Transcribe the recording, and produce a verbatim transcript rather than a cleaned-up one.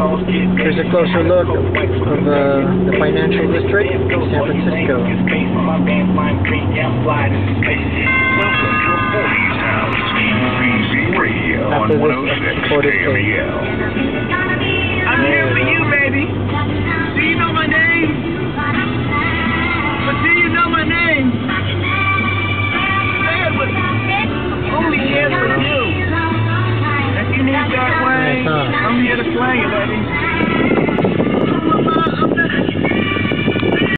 Here's a closer look of uh, the financial district of San Francisco. After this supported page. I'm here for you, baby. Do you know my name? But do you know my name? Say it with me. Only here for you. If you need that way, I'm here to play it, baby.